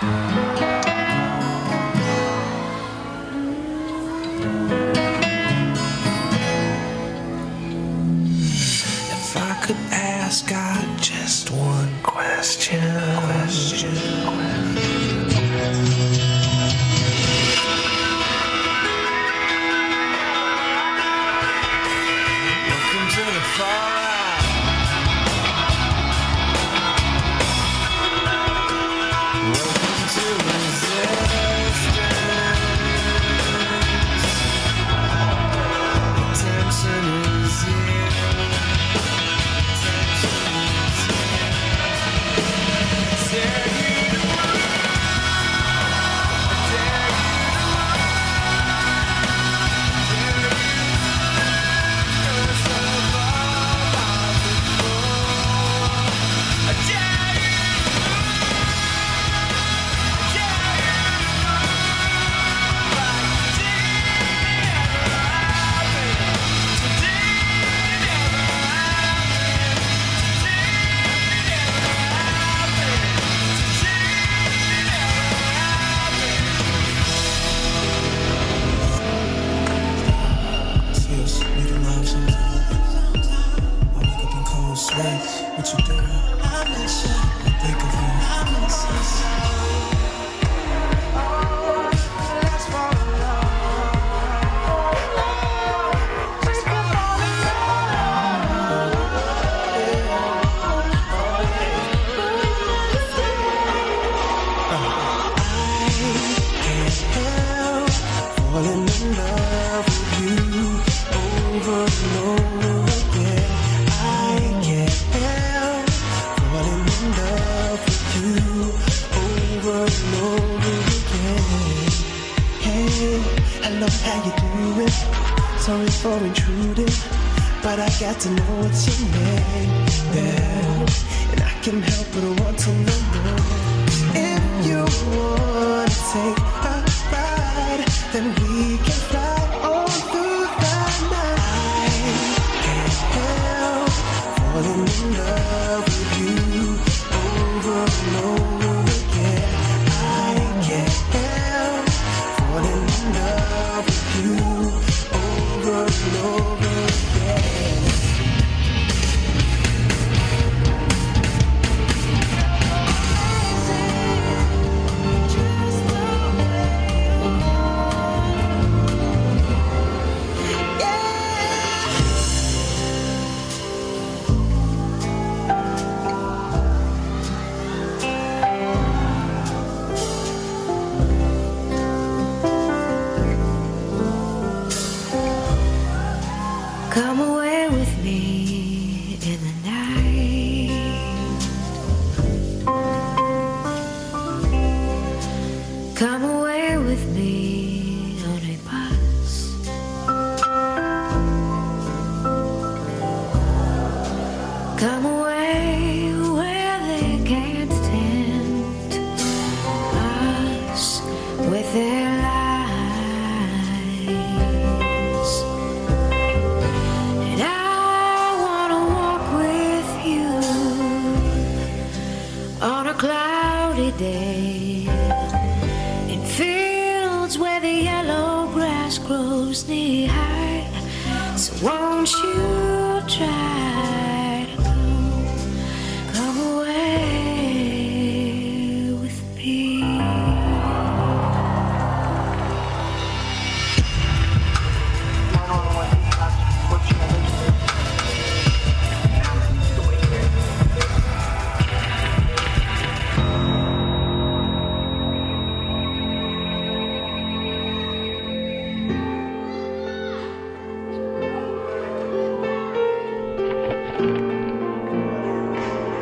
If I could ask God just one question. Welcome to the far out. Welcome to resistance. Attention is here. What you do? I miss you. I think of you. I miss us. Let's fall in love. Let's fall in love. I can't help falling in love with you over and over again. I can't help falling in love with you over and over again. Hey, hello, how you doing? Sorry for intruding, but I got to know what's your name, yeah. And I can't help but want to know more. If you wanna take a ride, then we can fly on through the night. I can't help falling in love with you over and over again. I can't help falling in love with you over and over again. Just the way you are. Yeah. Come away with me in the night. Come away with me on a bus. Come away where they can't tempt us with their lies. And I wanna walk with you on a cloudy day in fields where the yellow grass grows knee high. So won't you try to come away with me?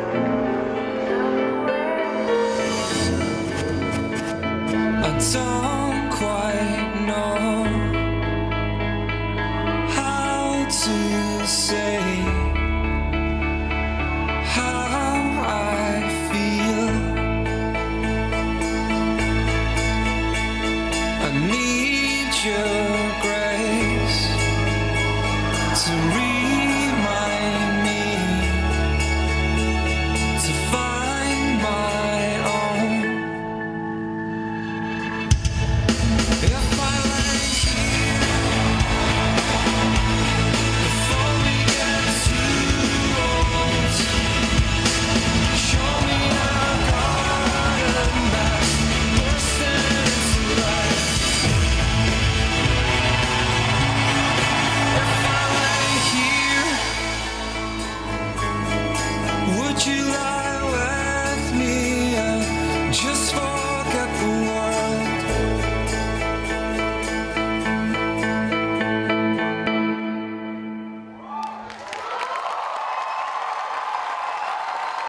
I don't